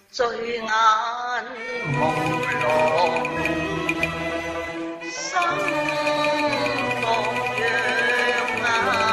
醉眼朦朧，心放揚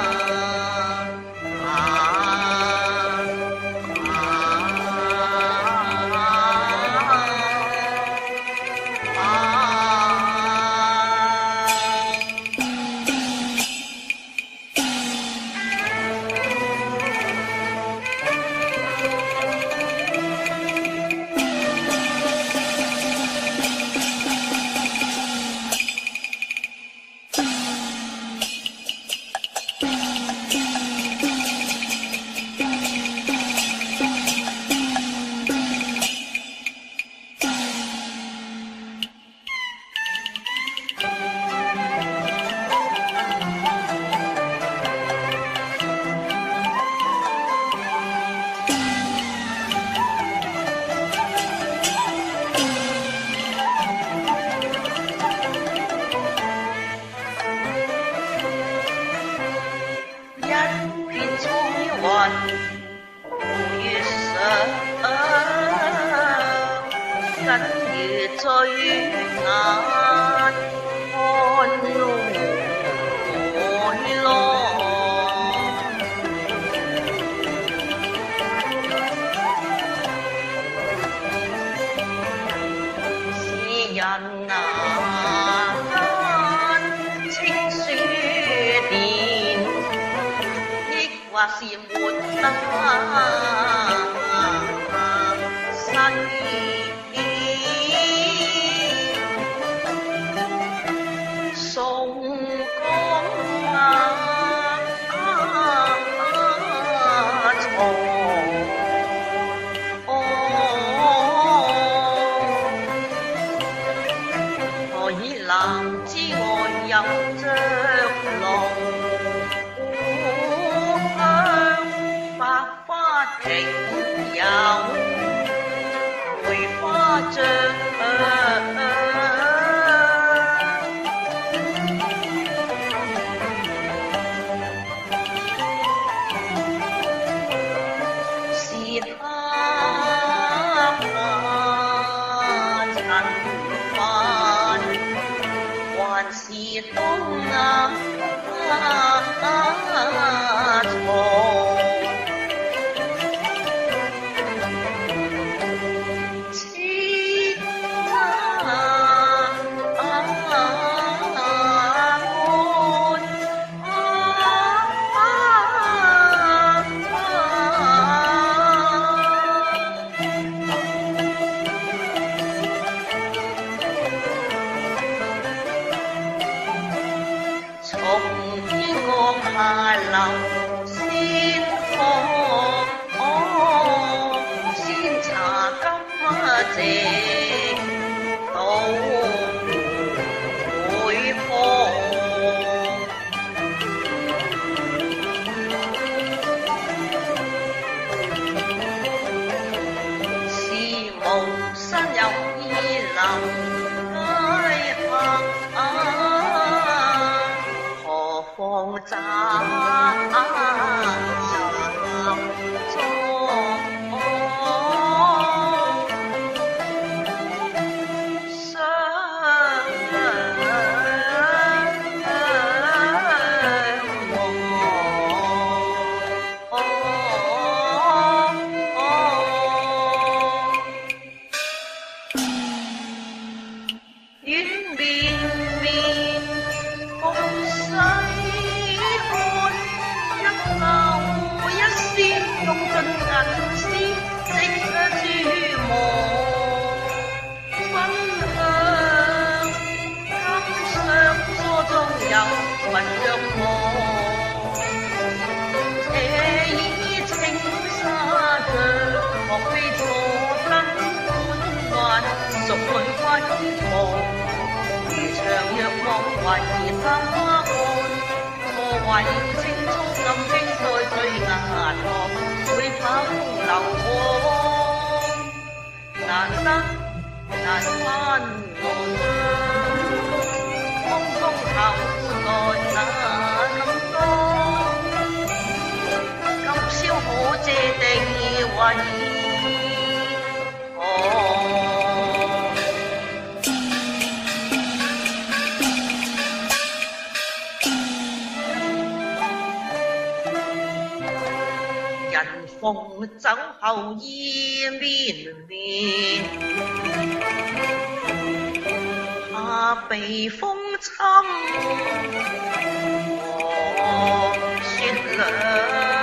月上，緊如醉眼看海浪。是人啊，間清書店，抑或是沒得宋江何以南之外有着龍？故鄉百花景有梅花帳。還是東亞切從天降下流仙火，先茶今夕到會破。是無身有意留街客，放債用盡銀絲積珠磨，分享金上梳中有雲若我。這已青紗帳，莫非錯燈觀幻，淑女歸途。如長若望懷探花看，破壞了青蔥暗經在醉眼旁。會否流過？難得難返來，匆匆後來那咁多，今宵可借地位， 红酒后衣綿綿，怕被風侵。雪涼。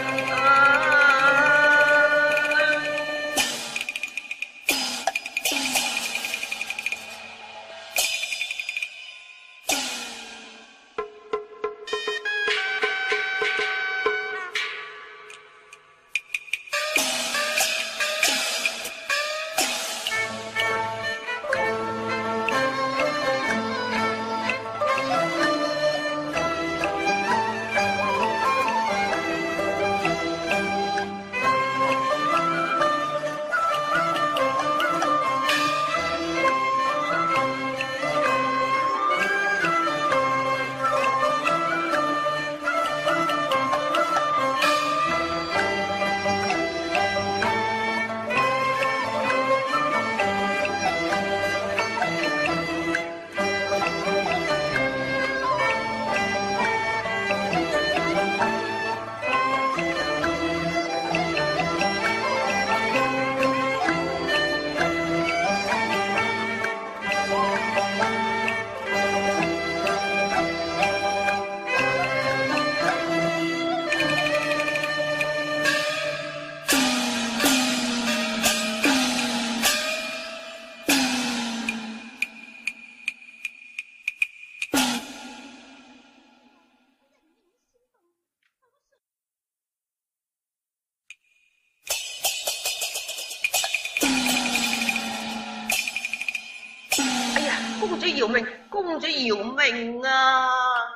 公主姚明，公主姚明啊！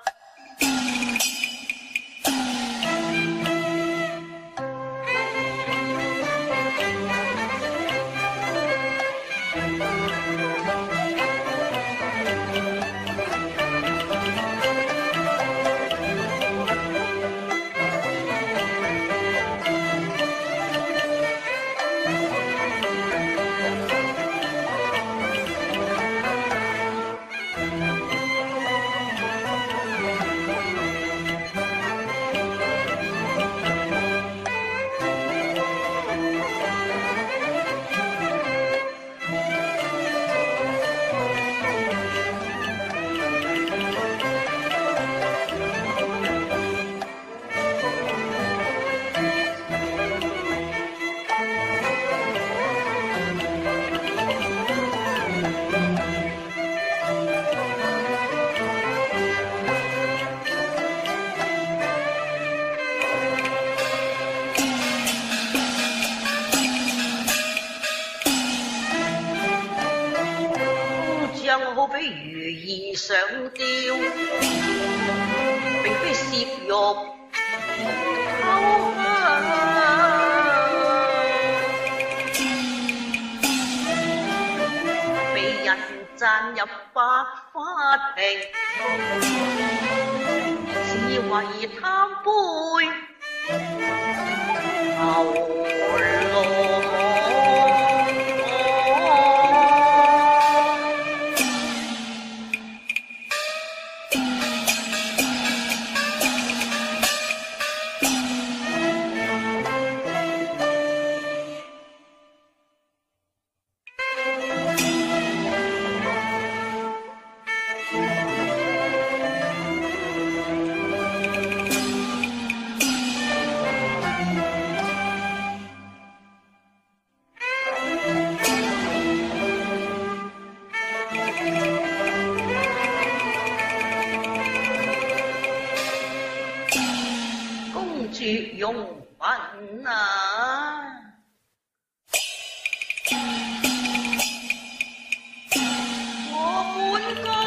好比如意上吊，並非攝肉偷香，被人讚入百花亭，只為貪杯牛郎。容魂啊！我本該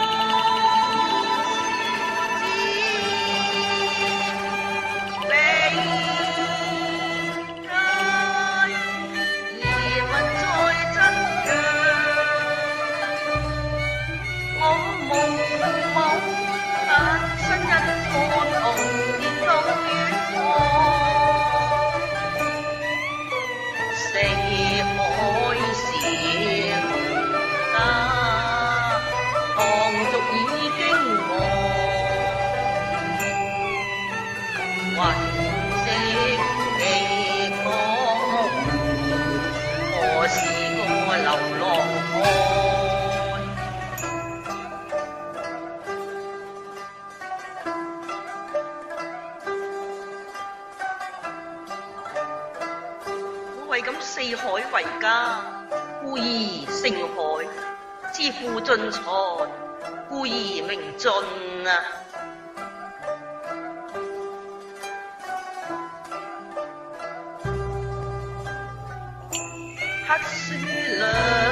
知你家疑問在真強，我夢誕生一個童年到遠方。四海是家，唐族已經亡，雲色奇光。 家，故以盛海；知父盡才，故以明盡啊！黑書亮，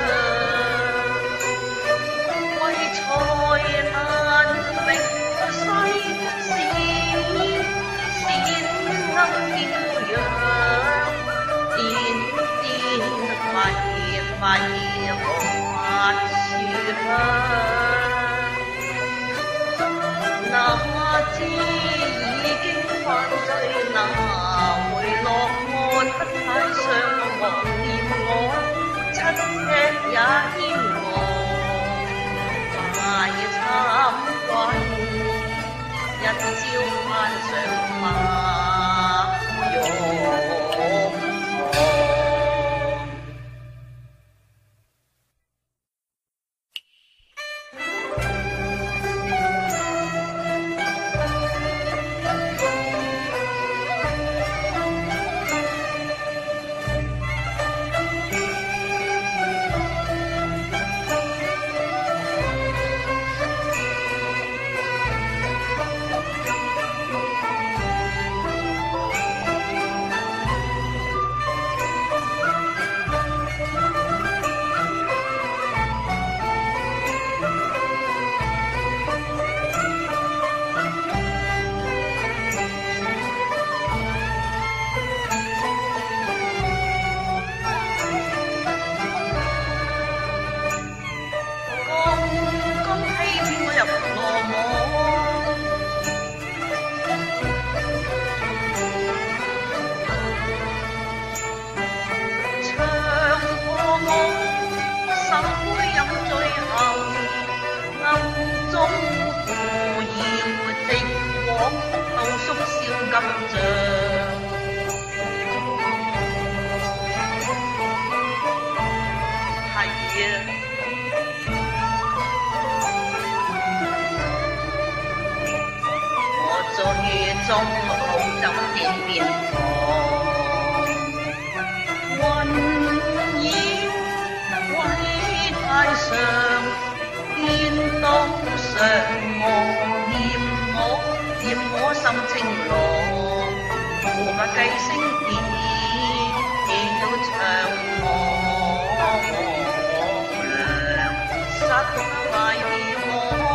為才難明世事，善能驕陽，點點揮揮發樹香。那知已經犯罪，那回落岸不太上望念我，七尺也牽我，大慚愧，一朝攀上花玉堂。中好酒店邊房，雲煙偉大上，見到上嫌我心情朗，無法計聲點，要長涼，失迷我。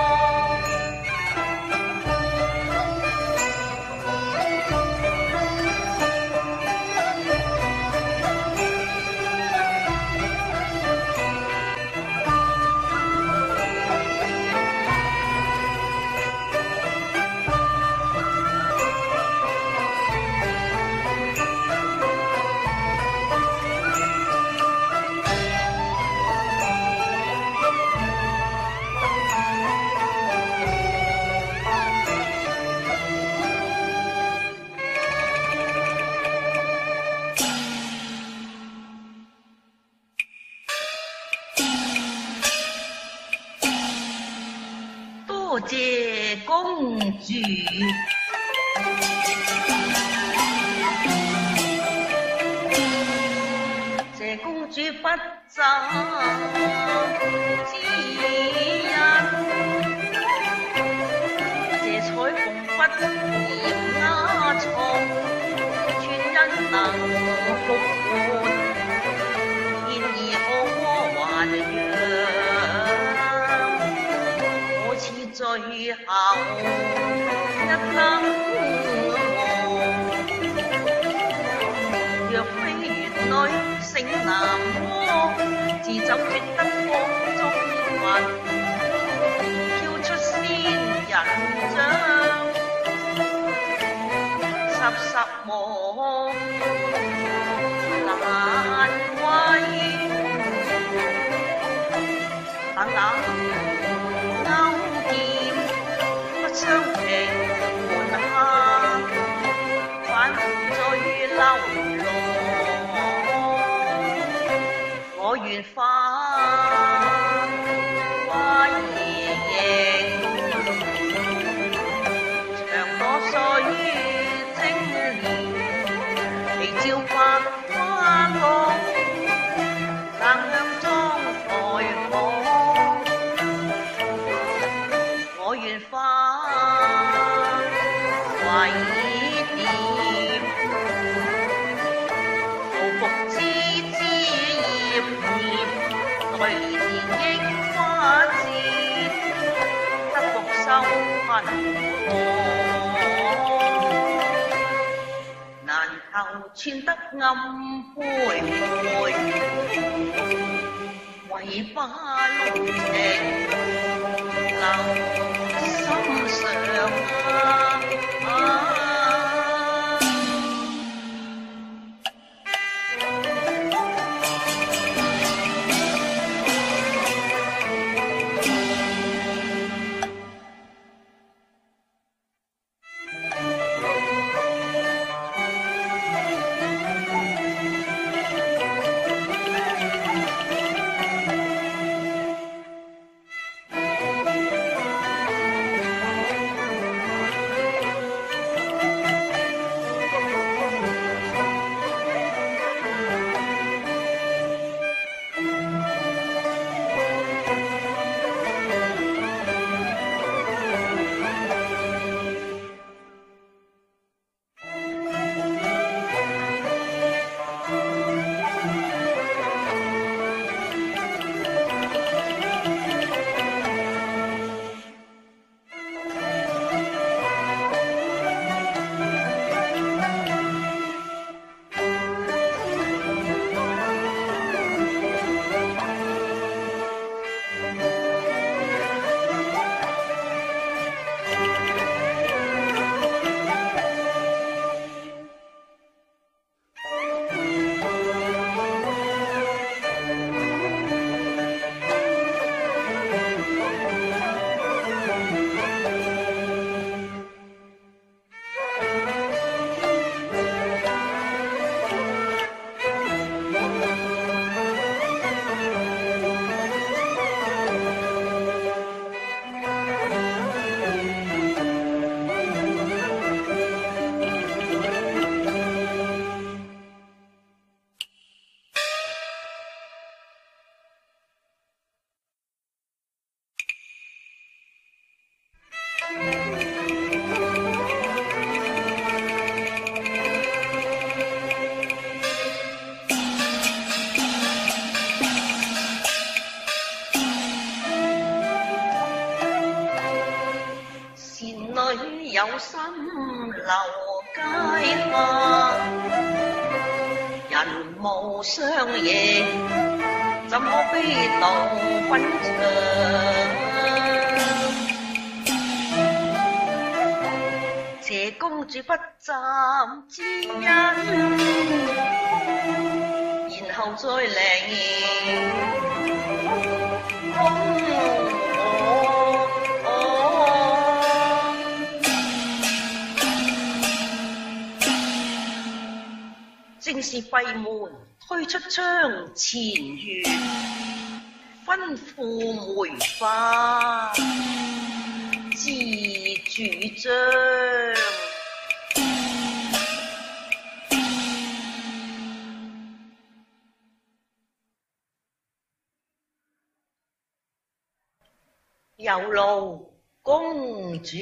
多謝公主，謝公主不責之人，謝彩鳳不嫌壓重，全因能復換，然而我還最後一燈若非園內勝男窩，自酒絕得光中雲，飄出仙人掌，濕望難為，但那相平門下，反醉流浪，我願化歸形，長羅水晶蓮，微照百花浪。 随年益花枝，得复收贫难求穿得暗灰灰，唯把浓情留心上啊！有心留街客，人无相迎，怎可悲悼分场？谢公主不站之恩，然后再领正是闭门推出窗前月，吩咐梅花自主张。有劳公主。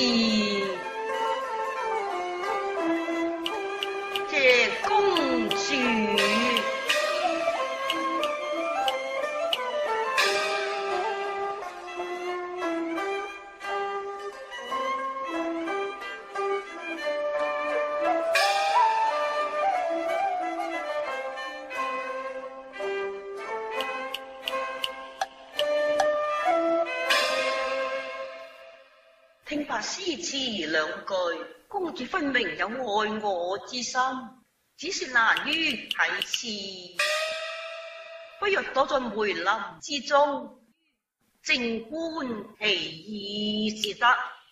这公主。听罢诗词两句，公主分明有爱我之心，只是难于启齿。不若躲在梅林之中，静观其意是得。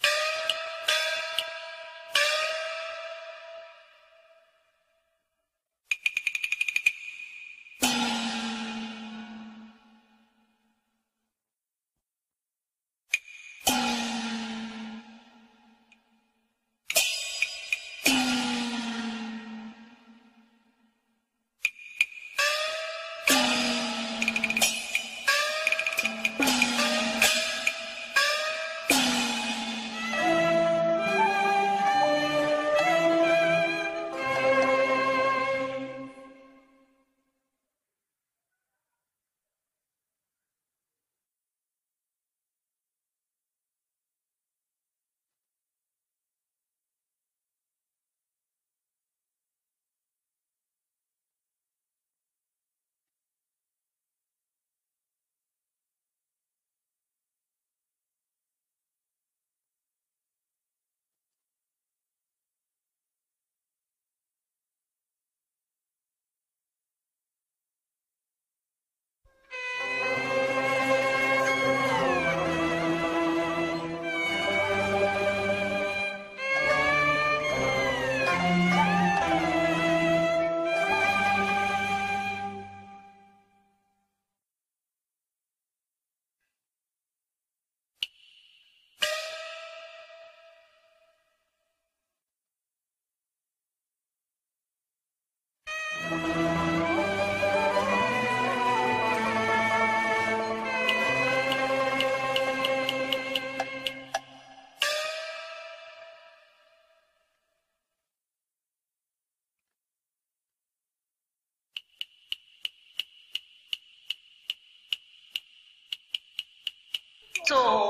在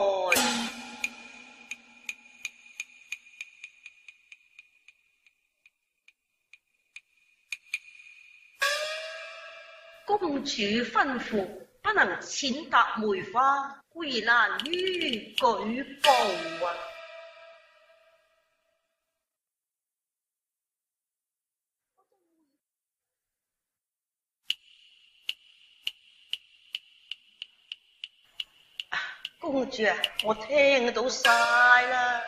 公主吩咐不能踐踏梅花，故而難於舉報公主啊，我聽到晒啦。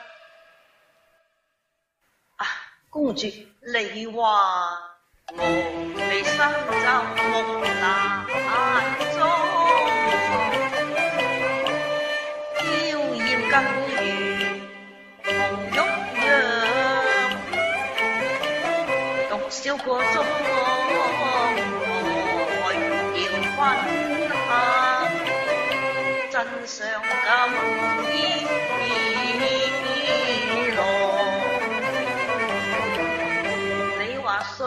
公主，你話我未生就木蘭中，嬌豔更如紅玉樣，獨笑個中愛要分享，真相感意濃。你話歲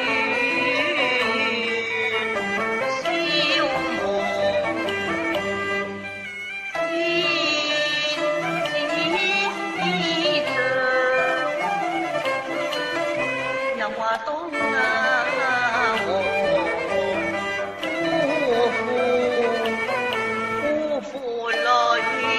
月消磨，天之像，又話東亞我辜負淚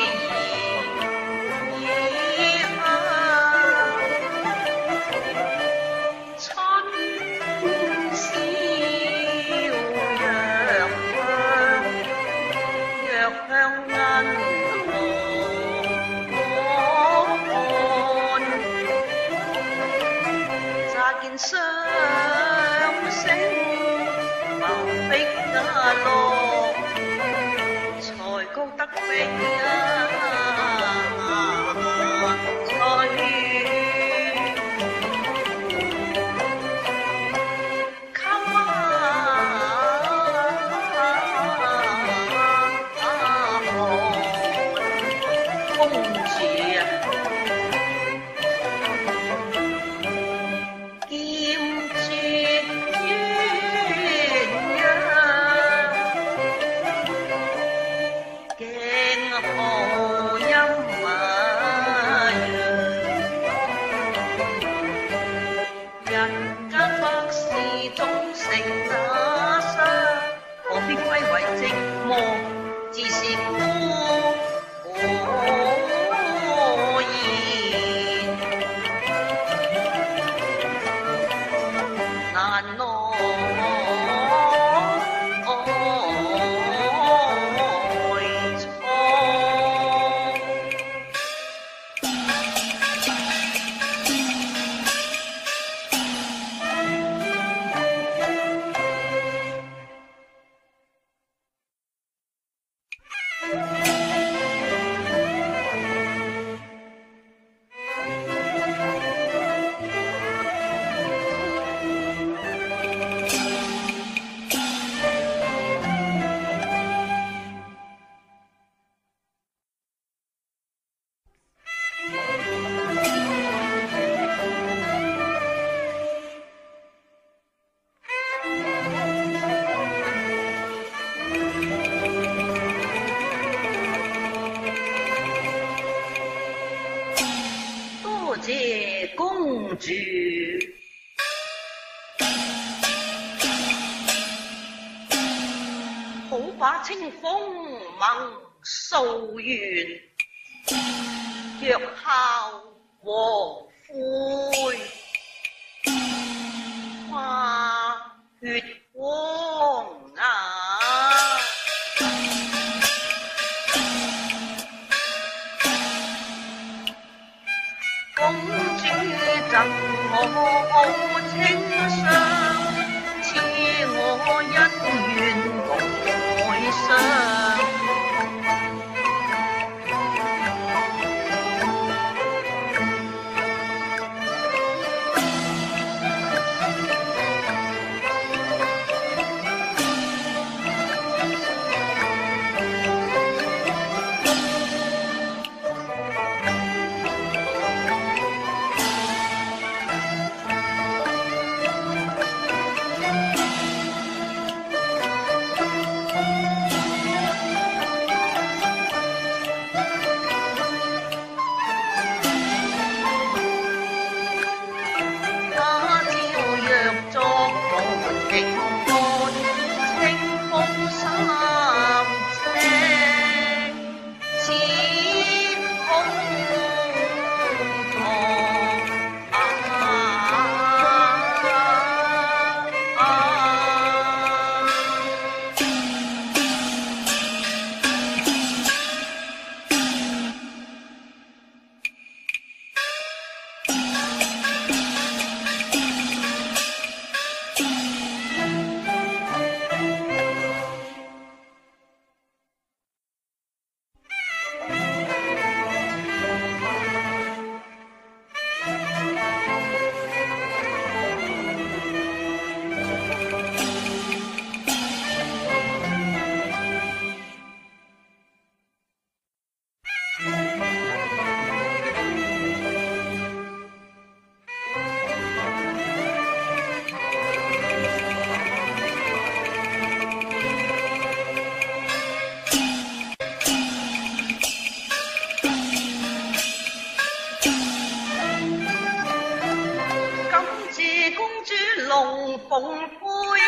雙星浮碧落，才覺得冰吹。公主啊！ 谢公主。好把清风蒙素颜，若效和灰，花血光啊！公主赠我清香，赐我姻缘共哀伤。龙凤杯，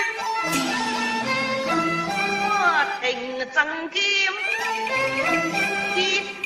花庭赠剑，